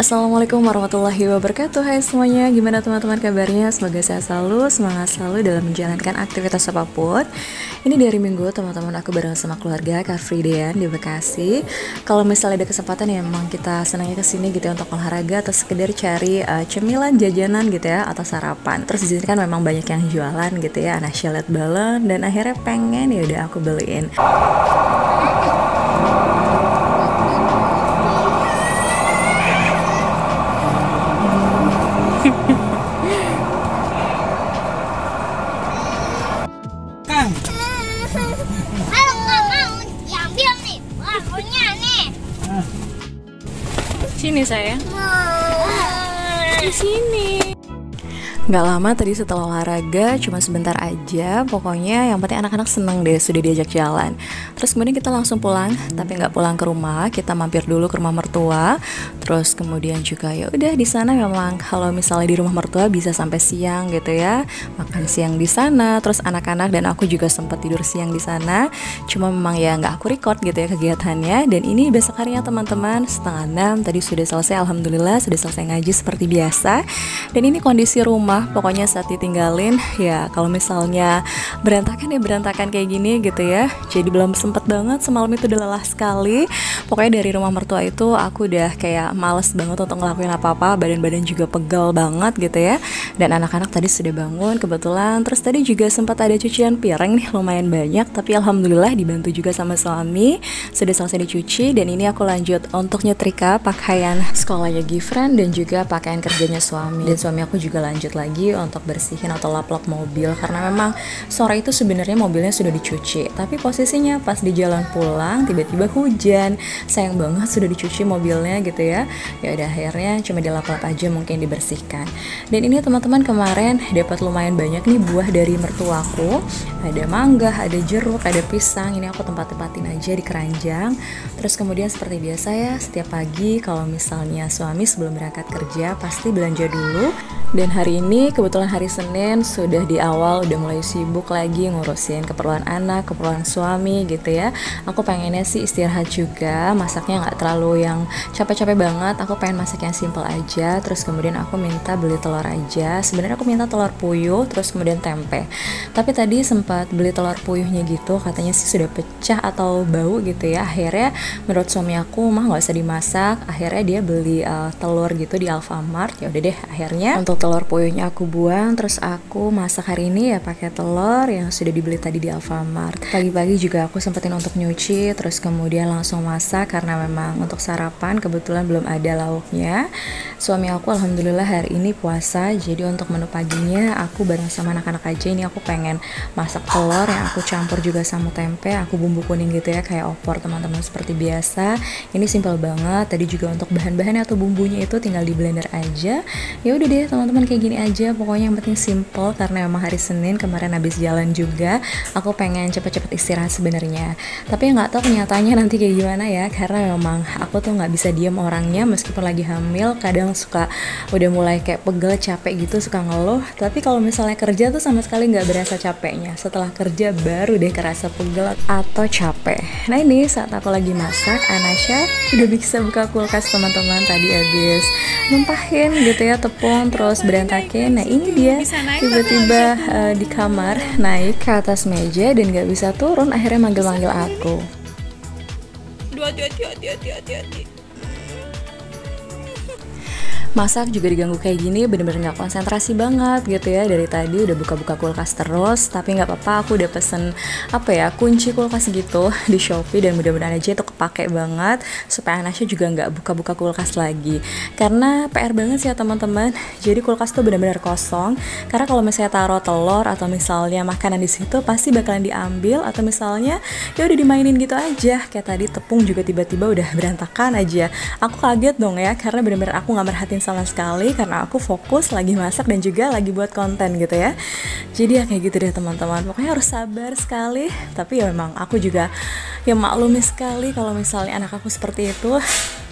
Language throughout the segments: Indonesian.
Assalamualaikum warahmatullahi wabarakatuh. Hai semuanya, gimana teman-teman kabarnya? Semoga sehat selalu, semangat selalu dalam menjalankan aktivitas apapun. Ini di hari Minggu, teman-teman, aku bareng sama keluarga Car Free Day di Bekasi. Kalau misalnya ada kesempatan ya emang kita senangnya kesini gitu ya untuk olahraga atau sekedar cari cemilan, jajanan gitu ya, atau sarapan. Terus di sini kan memang banyak yang jualan gitu ya. Anasya liat balon dan akhirnya pengen, ya udah aku beliin. Kalau nggak mau diambil nih, bangkunya nih. Sini sayang. Di sini. Nggak lama tadi setelah olahraga, cuma sebentar aja. Pokoknya yang penting anak-anak seneng deh sudah diajak jalan. Terus kemudian kita langsung pulang, tapi nggak pulang ke rumah. Kita mampir dulu ke rumah mertua. Terus kemudian juga ya udah di sana memang kalau misalnya di rumah mertua bisa sampai siang gitu ya, makan siang di sana. Terus anak-anak dan aku juga sempat tidur siang di sana. Cuma memang ya nggak aku record gitu ya kegiatannya. Dan ini besok harinya teman-teman 5:30 tadi sudah selesai. Alhamdulillah sudah selesai ngaji seperti biasa. Dan ini kondisi rumah. Pokoknya saat ditinggalin ya kalau misalnya berantakan ya berantakan kayak gini gitu ya. Jadi belum sempet banget, semalam itu udah lelah sekali. Pokoknya dari rumah mertua itu aku udah kayak males banget untuk ngelakuin apa-apa. Badan-badan juga pegal banget gitu ya. Dan anak-anak tadi sudah bangun kebetulan. Terus tadi juga sempat ada cucian piring nih lumayan banyak. Tapi alhamdulillah dibantu juga sama suami. Sudah selesai dicuci. Dan ini aku lanjut untuk nyetrika pakaian sekolahnya Gifran dan juga pakaian kerjanya suami. Dan suami aku juga lanjut lagi untuk bersihin atau lap-lap mobil karena memang sore itu sebenarnya mobilnya sudah dicuci, tapi posisinya pas di jalan pulang tiba-tiba hujan. Sayang banget sudah dicuci mobilnya gitu ya. Ya udah akhirnya cuma dilap-lap aja, mungkin dibersihkan. Dan ini teman-teman kemarin dapat lumayan banyak nih buah dari mertuaku. Ada mangga, ada jeruk, ada pisang. Ini aku tempat-tempatin aja di keranjang. Terus kemudian seperti biasa ya, setiap pagi kalau misalnya suami sebelum berangkat kerja pasti belanja dulu. Dan hari ini kebetulan hari Senin sudah di awal udah mulai sibuk lagi ngurusin keperluan anak, keperluan suami gitu ya. Aku pengennya sih istirahat juga, masaknya nggak terlalu yang capek-capek banget. Aku pengen masak yang simple aja. Terus kemudian aku minta beli telur aja. Sebenarnya aku minta telur puyuh, terus kemudian tempe. Tapi tadi sempat beli telur puyuhnya gitu, katanya sih sudah pecah atau bau gitu ya. Akhirnya menurut suami aku mah nggak usah dimasak. Akhirnya dia beli telur gitu di Alfamart. Ya udah deh, akhirnya untuk telur puyuhnya aku buang, terus aku masak hari ini ya pakai telur yang sudah dibeli tadi di Alfamart. Pagi-pagi juga aku sempetin untuk nyuci, terus kemudian langsung masak karena memang untuk sarapan kebetulan belum ada lauknya. Suami aku alhamdulillah hari ini puasa, jadi untuk menu paginya aku bareng sama anak-anak aja. Ini aku pengen masak telur yang aku campur juga sama tempe, aku bumbu kuning gitu ya kayak opor teman-teman seperti biasa. Ini simple banget. Tadi juga untuk bahan-bahannya atau bumbunya itu tinggal di blender aja. Ya udah deh teman-teman, kayak gini aja pokoknya, yang penting simple karena memang hari Senin kemarin habis jalan juga. Aku pengen cepet-cepet istirahat sebenarnya, tapi nggak tahu kenyataannya nanti kayak gimana ya, karena memang aku tuh nggak bisa diam orangnya. Meskipun lagi hamil kadang suka udah mulai kayak pegel capek gitu, suka ngeluh. Tapi kalau misalnya kerja tuh sama sekali nggak berasa capeknya, setelah kerja baru deh kerasa pegel atau capek. Nah ini saat aku lagi masak, Anasya udah bisa buka kulkas teman-teman. Tadi habis numpahin gitu ya tepung terus berantakin. Nah ini dia tiba-tiba di kamar naik ke atas meja dan gak bisa turun, akhirnya manggil-manggil aku. Hati-hati. Masak juga diganggu kayak gini bener-bener gak konsentrasi banget gitu ya. Dari tadi udah buka-buka kulkas terus, tapi gak apa-apa, aku udah pesen kunci kulkas gitu di Shopee. Dan mudah-mudahan aja itu kepake banget supaya Anasya juga gak buka-buka kulkas lagi, karena PR banget sih ya teman-teman. Jadi kulkas tuh bener-bener kosong, karena kalau misalnya taruh telur atau misalnya makanan di situ pasti bakalan diambil, atau misalnya ya udah dimainin gitu aja. Kayak tadi tepung juga tiba-tiba udah berantakan aja. Aku kaget dong ya, karena bener-bener aku gak merhatiin sama sekali karena aku fokus lagi masak dan juga lagi buat konten gitu ya. Jadi ya kayak gitu deh teman-teman, pokoknya harus sabar sekali. Tapi ya memang aku juga ya maklumi sekali kalau misalnya anak aku seperti itu.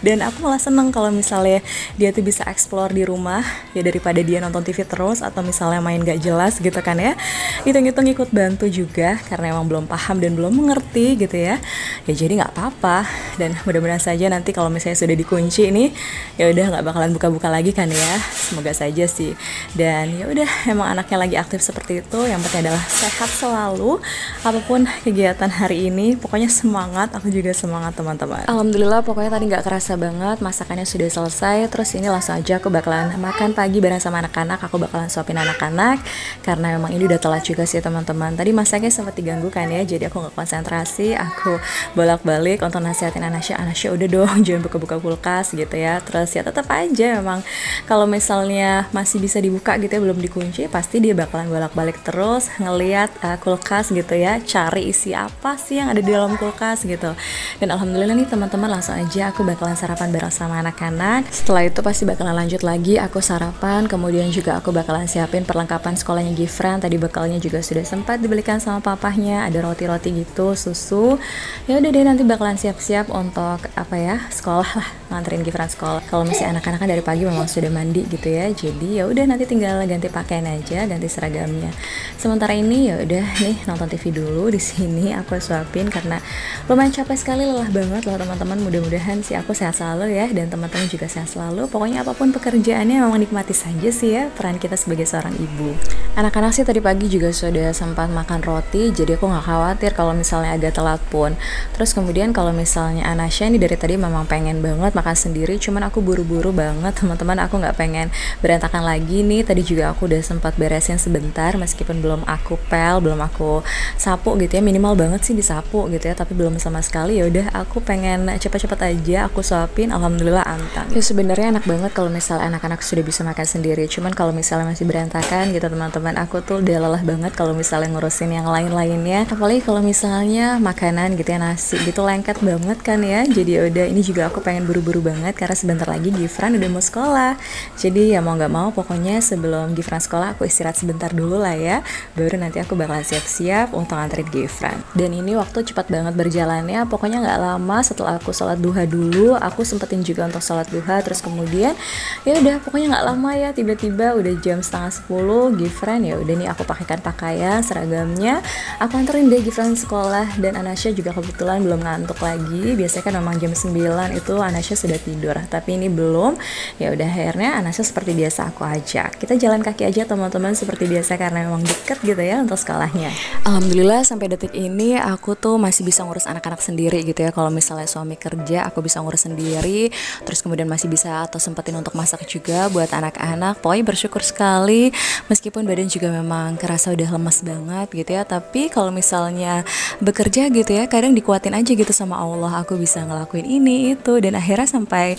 Dan aku malah seneng kalau misalnya dia tuh bisa explore di rumah ya, daripada dia nonton TV terus atau misalnya main gak jelas gitu kan ya. Hitung-hitung ikut bantu juga karena emang belum paham dan belum mengerti gitu ya. Ya jadi nggak apa-apa, dan mudah-mudahan saja nanti kalau misalnya sudah dikunci ini ya udah nggak bakalan buka-buka lagi kan ya. Semoga saja sih. Dan ya udah, emang anaknya lagi aktif seperti itu. Yang penting adalah sehat selalu apapun kegiatan hari ini. Pokoknya semangat, aku juga semangat teman-teman. Alhamdulillah pokoknya tadi nggak kerasa banget masakannya sudah selesai. Terus ini langsung aja aku bakalan makan pagi bareng sama anak-anak. Aku bakalan suapin anak-anak karena memang ini udah telat juga sih teman-teman. Tadi masaknya sempat diganggu kan ya, jadi aku nggak konsentrasi. Aku bolak-balik untuk nasihatin Anasya udah dong jangan buka-buka kulkas gitu ya. Terus ya tetap aja memang kalau misalnya masih bisa dibuka gitu ya, belum dikunci, pasti dia bakalan bolak-balik terus ngelihat kulkas gitu ya, cari isi apa sih yang ada di dalam kulkas gitu. Dan alhamdulillah nih teman-teman, langsung aja aku bakalan sarapan bareng sama anak-anak. Setelah itu pasti bakalan lanjut lagi aku sarapan, kemudian juga aku bakalan siapin perlengkapan sekolahnya Gifran. Tadi bekalnya juga sudah sempat dibelikan sama papahnya, ada roti-roti gitu, susu. Ya udah deh, nanti bakalan siap-siap untuk apa ya, sekolah lah, nganterin Gifran sekolah. Kalau misalnya anak-anak kan dari pagi memang sudah mandi gitu ya, jadi ya udah nanti tinggal ganti pakaian aja, ganti seragamnya. Sementara ini ya udah nih nonton TV dulu di sini. Aku suapin karena lumayan capek sekali, lelah banget loh teman-teman. Mudah-mudahan sih aku sehat selalu ya, dan teman-teman juga sehat selalu. Pokoknya apapun pekerjaannya memang nikmati saja sih ya, peran kita sebagai seorang ibu. Anak-anak sih tadi pagi juga sudah sempat makan roti, jadi aku nggak khawatir kalau misalnya agak telat pun. Terus kemudian kalau misalnya Anasya ini dari tadi memang pengen banget makan sendiri, cuman aku buru-buru banget teman-teman. Aku nggak pengen berantakan lagi nih. Tadi juga aku udah sempat beresin sebentar, meskipun belum aku pel, belum aku sapu gitu ya, minimal banget sih disapu gitu ya, tapi belum sama sekali. Ya udah, aku pengen cepet-cepet aja aku suapin. Alhamdulillah antang. Ya sebenarnya enak banget kalau misalnya anak-anak sudah bisa makan sendiri, cuman kalau misalnya masih berantakan gitu teman-teman, aku tuh udah lelah banget kalau misalnya ngurusin yang lain-lainnya. Apalagi kalau misalnya makanan gitu ya, nasi gitu, lengket banget kan ya. Jadi ya udah, ini juga aku pengen buru-buru banget karena sebentar lagi Gifran udah mau sekolah. Jadi ya mau nggak mau pokoknya sebelum Gifran sekolah aku istirahat sebentar dulu lah ya, baru nanti aku bakal siap-siap untuk nganterin Gifran. Dan ini waktu cepat banget berjalannya, pokoknya nggak lama setelah aku sholat duha dulu, aku sempetin juga untuk sholat duha. Terus kemudian ya udah, pokoknya nggak lama ya, tiba-tiba udah jam 9:30 Gifran. Ya udah nih, aku pakaikan pakaian seragamnya, aku anterin deh Gifran sekolah. Dan Anasya juga kebetulan belum ngantuk lagi. Biasanya kan memang jam 9 itu Anasya sudah tidur, tapi ini belum. Ya udah, akhirnya Anasya seperti biasa aku ajak kita jalan kaki aja teman-teman, seperti biasa karena memang deket gitu ya untuk sekolahnya. Alhamdulillah sampai detik ini aku tuh masih bisa ngurus anak-anak sendiri gitu ya. Kalau misalnya suami kerja, aku bisa ngurus sendiri. Terus kemudian masih bisa atau sempetin untuk masak juga buat anak-anak. Pokoknya bersyukur sekali, meskipun badan juga memang kerasa udah lemas banget gitu ya. Tapi kalau misalnya bekerja gitu ya, kadang dikuatin aja gitu sama Allah, aku bisa ngelakuin ini itu, dan akhirnya sampai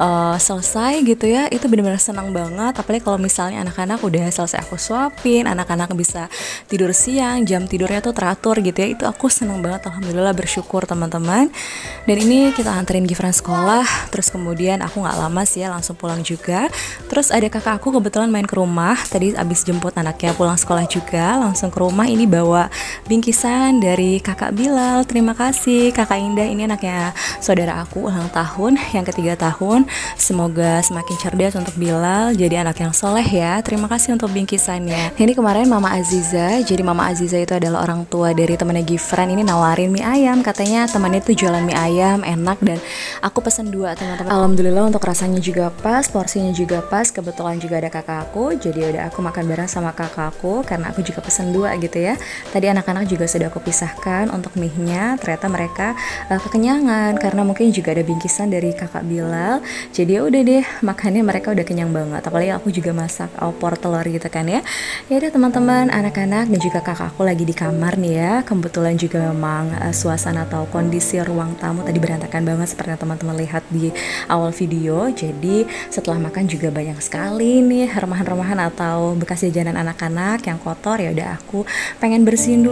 selesai gitu ya. Itu benar-benar senang banget. Apalagi kalau misalnya anak-anak udah selesai aku suapin, anak-anak bisa tidur siang, jam tidurnya tuh teratur gitu ya. Itu aku senang banget, alhamdulillah, bersyukur teman-teman. Dan ini kita anterin Gifran sekolah. Terus kemudian aku nggak lama sih ya, langsung pulang juga. Terus ada kakak aku kebetulan main ke rumah, tadi abis jemput anaknya pulang sekolah juga, langsung ke rumah. Ini bawa bingkisan dari kakak Bilal. Terima kasih kakak Indah, ini anaknya saudara aku ulang tahun yang ke-3 tahun. Semoga semakin cerdas untuk Bilal, jadi anak yang soleh ya. Terima kasih untuk bingkisannya. Ini kemarin Mama Aziza, jadi Mama Aziza itu adalah orang tua dari temannya Gifran. Ini nawarin mie ayam, katanya temannya itu jualan mie ayam enak, dan aku pesen 2 teman-teman. Alhamdulillah untuk rasanya juga pas, porsinya juga pas. Kebetulan juga ada kakak aku, jadi udah aku makan bareng sama kakak aku karena aku juga pesen 2 gitu ya. Tadi anak-anak juga sudah aku pisahkan untuk mie-nya. Ternyata mereka kekenyangan karena mungkin juga ada bingkisan dari kakak Bilal. Jadi ya udah deh, makannya mereka udah kenyang banget. Apalagi aku juga masak opor telur gitu kan ya. Ya udah teman-teman, anak-anak dan juga kakak aku lagi di kamar nih ya. Kebetulan juga memang suasana atau kondisi ruang tamu tadi berantakan banget seperti yang teman-teman lihat di awal video. Jadi setelah makan juga banyak sekali nih remahan-remahan atau bekas jajanan anak-anak yang kotor. Ya udah, aku pengen bersihin dulu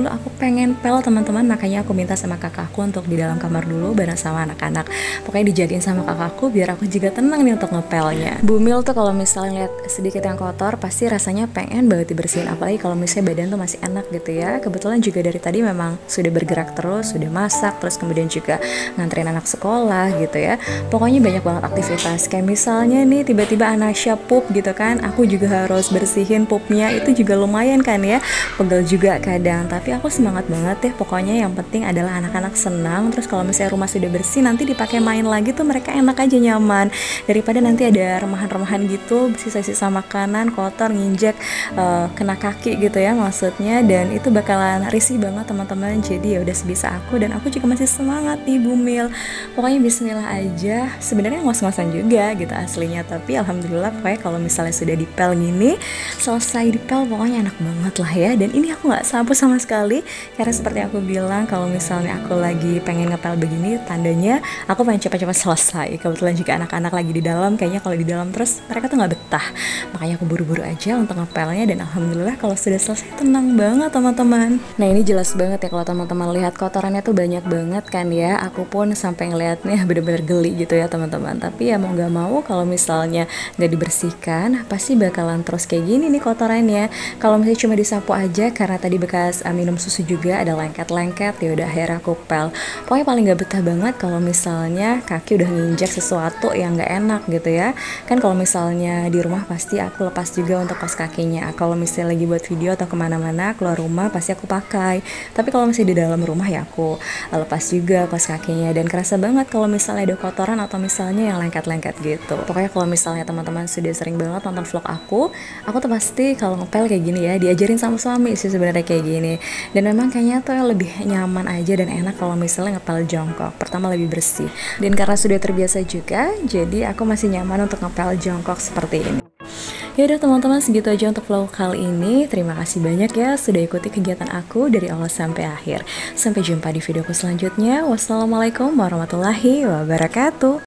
dulu aku pengen pel teman-teman, makanya aku minta sama kakakku untuk di dalam kamar dulu bareng sama anak-anak. Pokoknya dijadiin sama kakakku biar aku juga tenang nih untuk ngepelnya. Bumil tuh kalau misalnya lihat sedikit yang kotor pasti rasanya pengen banget dibersihin, apalagi kalau misalnya badan tuh masih enak gitu ya. Kebetulan juga dari tadi memang sudah bergerak terus, sudah masak, terus kemudian juga nganterin anak sekolah gitu ya. Pokoknya banyak banget aktivitas. Kayak misalnya nih tiba-tiba Anasya pup gitu kan, aku juga harus bersihin pupnya, itu juga lumayan kan ya, pegel juga kadang. Tapi aku semangat banget deh, pokoknya yang penting adalah anak-anak senang. Terus kalau misalnya rumah sudah bersih, nanti dipakai main lagi tuh mereka enak aja, nyaman, daripada nanti ada remahan-remahan gitu, sisa-sisa makanan kotor nginjek kena kaki gitu ya maksudnya, dan itu bakalan risih banget teman-teman. Jadi ya udah sebisa aku, dan aku juga masih semangat nih Bumil. Pokoknya bismillah aja. Sebenarnya ngos-ngosan juga gitu aslinya, tapi alhamdulillah pokoknya kalau misalnya sudah dipel gini, selesai dipel pokoknya enak banget lah ya. Dan ini aku nggak sapu sama sekali, karena seperti aku bilang kalau misalnya aku lagi pengen ngepel begini, tandanya aku pengen cepat-cepat selesai. Kebetulan juga anak-anak lagi di dalam, kayaknya kalau di dalam terus mereka tuh nggak betah, makanya aku buru-buru aja untuk ngepelnya. Dan alhamdulillah kalau sudah selesai tenang banget teman-teman. Nah ini jelas banget ya kalau teman-teman lihat kotorannya tuh banyak banget kan ya. Aku pun sampai ngelihatnya bener-bener geli gitu ya teman-teman. Tapi ya mau nggak mau kalau misalnya nggak dibersihkan pasti bakalan terus kayak gini nih kotorannya. Kalau misalnya cuma disapu aja, karena tadi bekas minum susu juga ada lengket-lengket, ya udah akhirnya aku pel. Pokoknya paling nggak betah banget kalau misalnya kaki udah nginjek sesuatu yang nggak enak gitu ya. Kan kalau misalnya di rumah pasti aku lepas juga untuk kaos kakinya. Kalau misalnya lagi buat video atau kemana-mana keluar rumah pasti aku pakai. Tapi kalau misalnya di dalam rumah ya aku lepas juga kaos kakinya. Dan kerasa banget kalau misalnya ada kotoran atau misalnya yang lengket-lengket gitu. Pokoknya kalau misalnya teman-teman sudah sering banget nonton vlog aku tuh pasti kalau ngepel kayak gini ya, diajarin sama suami sih sebenarnya kayak gini. Dan memang kayaknya tuh lebih nyaman aja dan enak kalau misalnya ngepel jongkok. Pertama lebih bersih. Dan karena sudah terbiasa juga, jadi aku masih nyaman untuk ngepel jongkok seperti ini. Ya udah teman-teman, segitu aja untuk vlog kali ini. Terima kasih banyak ya sudah ikuti kegiatan aku dari awal sampai akhir. Sampai jumpa di videoku selanjutnya. Wassalamualaikum warahmatullahi wabarakatuh.